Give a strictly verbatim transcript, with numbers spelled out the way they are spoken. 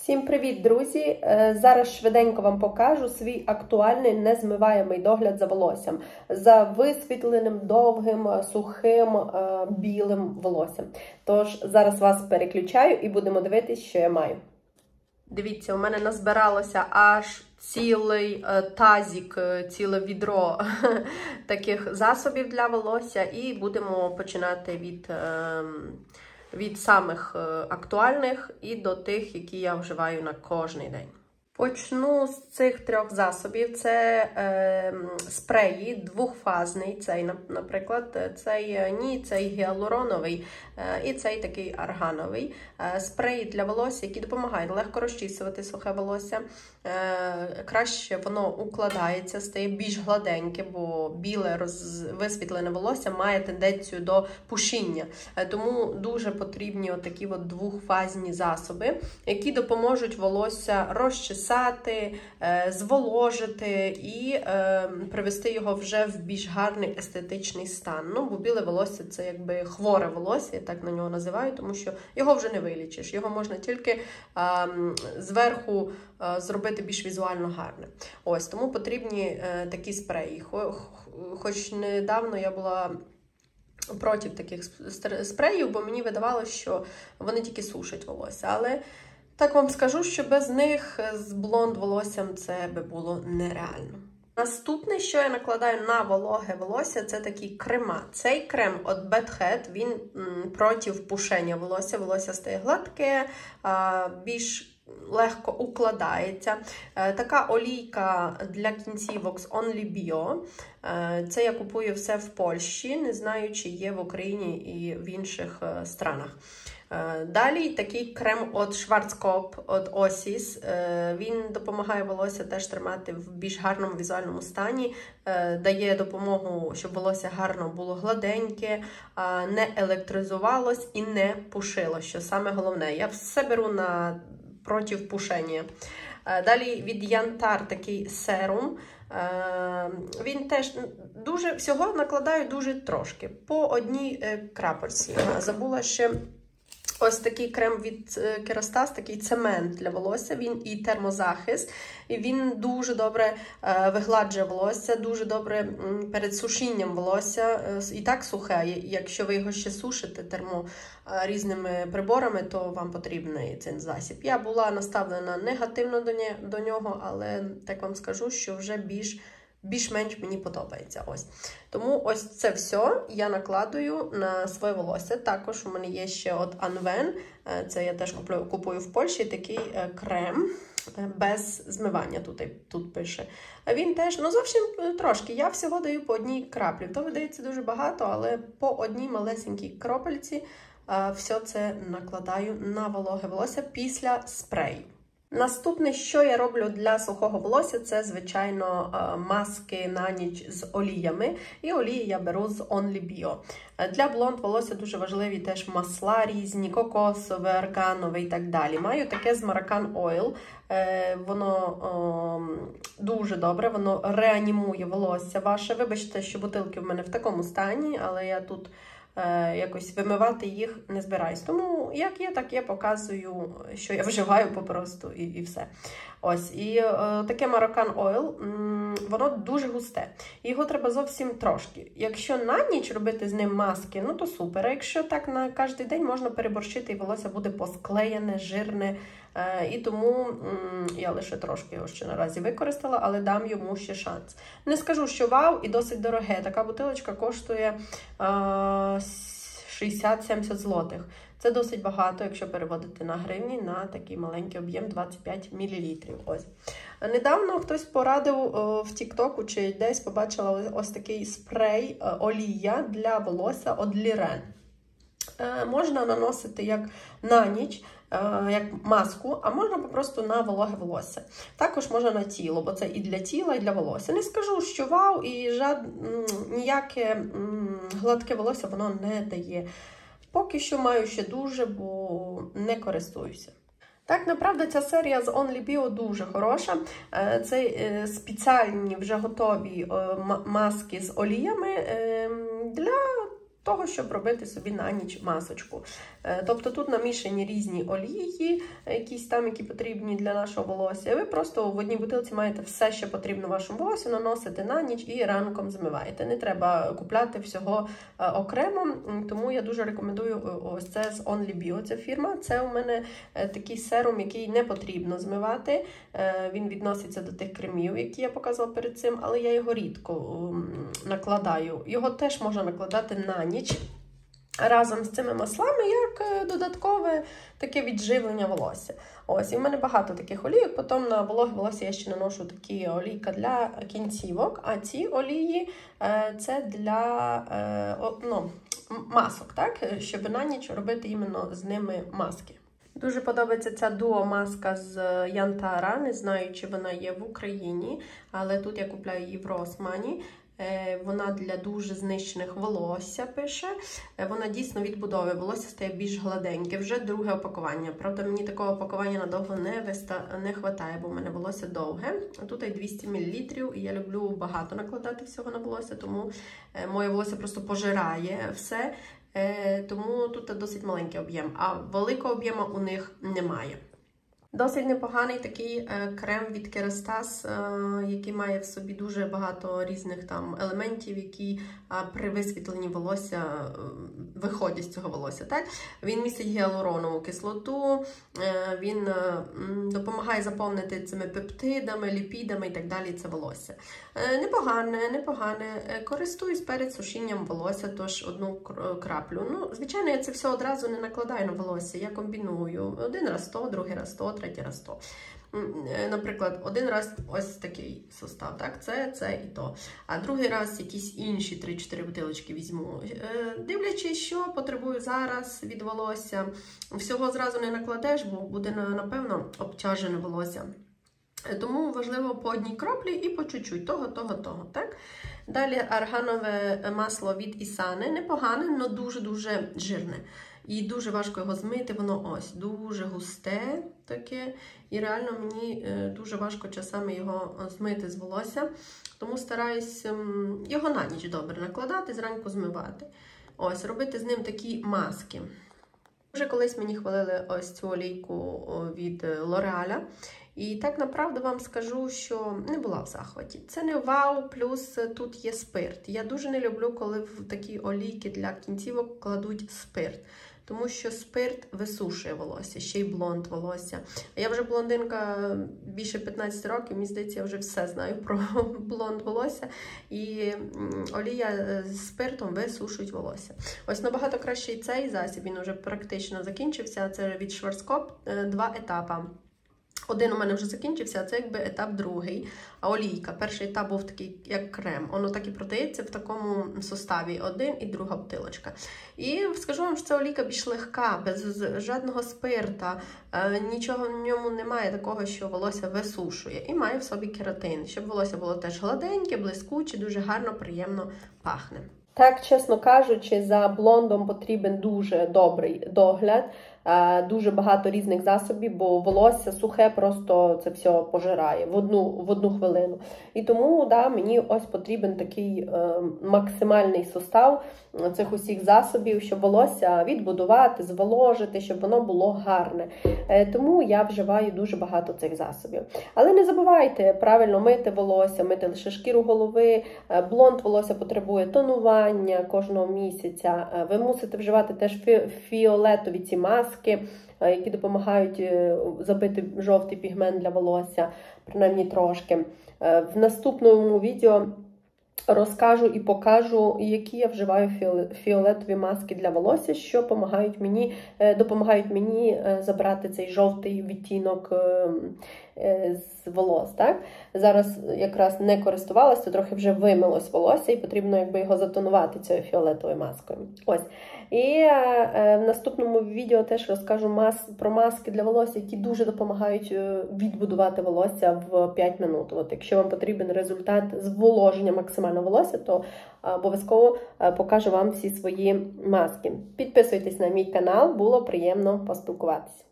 Всім привіт, друзі! Зараз швиденько вам покажу свій актуальний незмиваємий догляд за волоссям. За висвітленим, довгим, сухим, білим волоссям. Тож зараз вас переключаю і будемо дивитися, що я маю. Дивіться, у мене назбиралося аж цілий тазик, ціле відро таких засобів для волосся. І будемо починати від... від самих актуальних і до тих, які я вживаю на кожний день. Почну з цих трьох засобів. Це е, спреї, двохфазний, цей, наприклад, цей ні, цей гіалуроновий е, і цей такий аргановий. Е, спреї для волосся, які допомагають легко розчісувати сухе волосся. Е, краще воно укладається, стає більш гладеньке, бо біле роз... висвітлене волосся має тенденцію до пушіння. Е, тому дуже потрібні отакі от двохфазні засоби, які допоможуть волосся розчесати, зволожити і е, привести його вже в більш гарний естетичний стан. Ну, бо біле волосся – це якби хворе волосся, я так на нього називаю, тому що його вже не вилічиш. Його можна тільки е, зверху е, зробити більш візуально гарне. Ось, тому потрібні е, такі спреї. Хоч недавно я була проти таких спреїв, бо мені видавалося, що вони тільки сушать волосся. Але так вам скажу, що без них з блонд волоссям це би було нереально. Наступне, що я накладаю на вологе волосся, це такі крема. Цей крем від Bad Head, він проти впушення волосся. Волосся стає гладке, більш легко укладається. Така олійка для кінцівок з Only Bio. Це я купую все в Польщі, не знаю, чи є в Україні і в інших странах. Далі такий крем від Schwarzkopf, від Osis. Він допомагає волосся теж тримати в більш гарному візуальному стані, дає допомогу, щоб волосся гарно було гладеньке, не електризувалось і не пушило, що саме головне. Я все беру на проти пушення. Далі від Янтар такий серум. Він теж дуже, всього накладаю дуже трошки, по одній крапельці. Забула ще ось такий крем від Kerastase, такий цемент для волосся, він і термозахист, і він дуже добре е, вигладжує волосся, дуже добре м, перед сушінням волосся, е, і так сухе, якщо ви його ще сушите термо е, різними приборами, то вам потрібний цей засіб. Я була наставлена негативно до, не, до нього, але так вам скажу, що вже більш більш-менш мені подобається. Ось. Тому ось це все я накладую на своє волосся. Також у мене є ще от Anwen, це я теж куплю, купую в Польщі, такий крем без змивання, тут, тут пише. Він теж, ну зовсім трошки, я всього даю по одній краплі. То видається дуже багато, але по одній малесенькій кропельці все це накладаю на вологе волосся після спрею. Наступне, що я роблю для сухого волосся, це, звичайно, маски на ніч з оліями. І олії я беру з Only Bio. Для блонд волосся дуже важливі теж масла різні, кокосове, арганове і так далі. Маю таке з Maracan Oil. Воно о, дуже добре, воно реанімує волосся ваше. Вибачте, що бутилки в мене в такому стані, але я тут якось вимивати їх не збираюсь. Тому, як є, так я показую, що я вживаю попросту, і, і все. Ось, і е, таке Maracan Oil, м, воно дуже густе. Його треба зовсім трошки. Якщо на ніч робити з ним маски, ну то супер. А якщо так на кожен день, можна переборщити, і волосся буде посклеєне, жирне. Е, і тому м, я лише трошки його ще наразі використала, але дам йому ще шанс. Не скажу, що вау, і досить дороге. Така бутилочка коштує е, шістдесят-сімдесят злотих. Це досить багато, якщо переводити на гривні, на такий маленький об'єм двадцять п'ять мілілітрів. Ось. Недавно хтось порадив о, в тіктоку чи десь побачила ось такий спрей о, олія для волосся від Liren. Е, можна наносити як на ніч, е, як маску, а можна просто на вологе волосся. Також можна на тіло, бо це і для тіла, і для волосся. Не скажу, що вау, і жад, ніяке м, гладке волосся воно не дає. Поки що маю ще дуже, бо не користуюся. Так, направду, ця серія з Only Bio дуже хороша. Це спеціальні вже готові маски з оліями для того, щоб робити собі на ніч масочку. Тобто тут намішані різні олії, якісь там, які потрібні для нашого волосся. Ви просто в одній бутилці маєте все, що потрібно вашому волосю, наносите на ніч і ранком змиваєте. Не треба купляти всього окремо, тому я дуже рекомендую ось це з OnlyBio, ця фірма. Це у мене такий серум, який не потрібно змивати. Він відноситься до тих кремів, які я показувала перед цим, але я його рідко накладаю. Його теж можна накладати на ніч разом з цими маслами, як додаткове таке відживлення волосся. Ось, і в мене багато таких олійок, потім на вологе волосся я ще наношу такі олійка для кінцівок, а ці олії це для ну, масок, так? Щоб на ніч робити іменно з ними маски. Дуже подобається ця дуо-маска з Янтара, не знаю, чи вона є в Україні, але тут я купляю її в Росмані. Вона для дуже знищених волосся пише. Вона дійсно відбудовує волосся, стає більш гладеньке. Вже друге опакування. Правда, мені такого опакування надовго не виста... не вистачає, бо в мене волосся довге. Тут є двісті мілілітрів, і я люблю багато накладати всього на волосся, тому моє волосся просто пожирає все. Тому тут досить маленький об'єм, а великого об'єму у них немає. Досить непоганий такий крем від Kerastase, який має в собі дуже багато різних там елементів, які при висвітленні волосся виходять з цього волосся. Так? Він містить гіалуронову кислоту, він допомагає заповнити цими пептидами, ліпідами і так далі це волосся. Непогане, непогане. Користуюсь перед сушінням волосся, тож одну краплю. Ну, звичайно, я це все одразу не накладаю на волосся, я комбіную. Один раз сто, другий раз сто, третій раз сто. Наприклад, один раз ось такий состав, так, це, це і то. А другий раз якісь інші три-чотири бутилочки візьму. Дивлячись, що потребую зараз від волосся. Всього зразу не накладеш, бо буде, напевно, обтяжене волосся. Тому важливо по одній краплі і по чуть-чуть, того, того, того, так? Далі арганове масло від Ісани. Непогане, але дуже-дуже жирне. І дуже важко його змити, воно ось дуже густе таке. І реально мені дуже важко часами його змити з волосся. Тому стараюсь його на ніч добре накладати, зранку змивати. Ось, робити з ним такі маски. Вже колись мені хвалили ось цю олійку від L'Oreal. І так, направду вам скажу, що не була в захваті. Це не вау, плюс тут є спирт. Я дуже не люблю, коли в такі олійки для кінцівок кладуть спирт. Тому що спирт висушує волосся, ще й блонд волосся. Я вже блондинка більше п'ятнадцяти років, мені здається, я вже все знаю про блонд волосся. І олія з спиртом висушують волосся. Ось набагато кращий цей засіб, він вже практично закінчився. Це від Schwarzkopf, два етапи. Один у мене вже закінчився, а це якби етап другий. А олійка. Перший етап був такий, як крем. Воно так і продається в такому составі. Один і друга бутилочка. І скажу вам, що ця олійка більш легка, без жодного спирта. Нічого в ньому немає такого, що волосся висушує. І має в собі кератин, щоб волосся було теж гладеньке, блискуче, дуже гарно, приємно пахне. Так, чесно кажучи, за блондом потрібен дуже добрий догляд, дуже багато різних засобів, бо волосся сухе просто це все пожирає в одну, в одну хвилину. І тому да, мені ось потрібен такий е, максимальний состав цих усіх засобів, щоб волосся відбудувати, зволожити, щоб воно було гарне. Е, тому я вживаю дуже багато цих засобів. Але не забувайте правильно мити волосся, мити лише шкіру голови. Блонд волосся потребує тонування кожного місяця. Ви мусите вживати теж фіолетові ці маски, які допомагають забити жовтий пігмент для волосся, принаймні трошки. В наступному відео розкажу і покажу, які я вживаю фіолетові маски для волосся, що допомагають мені, допомагають мені забрати цей жовтий відтінок з волос. Так? Зараз якраз не користувалася, трохи вже вимилось волосся і потрібно якби його затонувати цією фіолетовою маскою. Ось. І е, в наступному відео теж розкажу мас, про маски для волосся, які дуже допомагають відбудувати волосся в п'ять минут. От, якщо вам потрібен результат зволоження максимального волосся, то обов'язково покажу вам всі свої маски. Підписуйтесь на мій канал, було приємно поспілкуватися.